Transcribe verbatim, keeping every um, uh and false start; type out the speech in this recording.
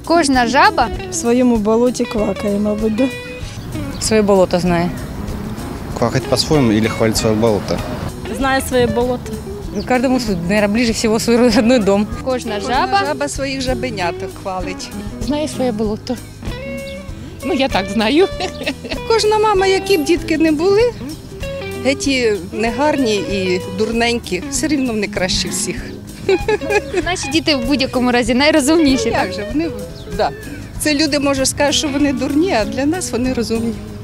Кожна жаба В своєму болоті квакає, мабуть, да? Своє болото знає. Квакать по-своему или хвалить свое болото? Знає своє болото. Каждому, наверное, ближе всего свой родной дом. Кожна жаба Жаба своїх жабеняток хвалить. Знає своє болото. Ну, я так знаю. Кожна мама, які б дітки не були, геті негарні і дурненькі, все рівно вони кращі всіх. наші діти в будь-якому разі найрозумніші. Як же вони? Да. Це люди, може, скажуть, що вони дурні, а для нас вони розумні.